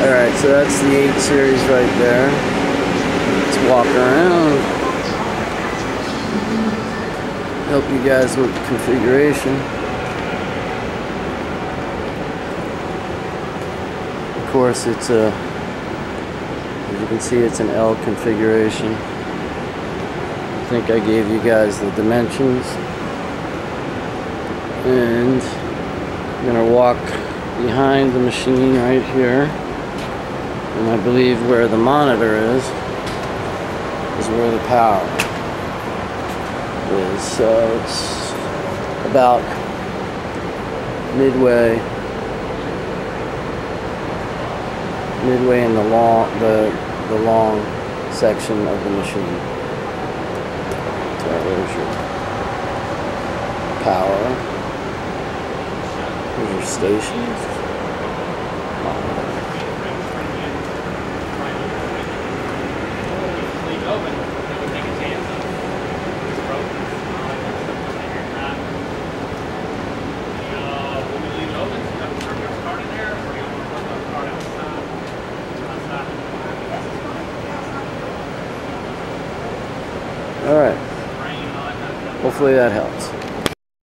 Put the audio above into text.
Alright, so that's the 8 series right there. Let's walk around. Help you guys with the configuration. Of course, it's a, as you can see, it's an L configuration. I think I gave you guys the dimensions. And I'm gonna walk behind the machine right here. And I believe where the monitor is where the power is. So it's about midway in the long section of the machine. So there's your power. Here's your station. All right. Hopefully that helps.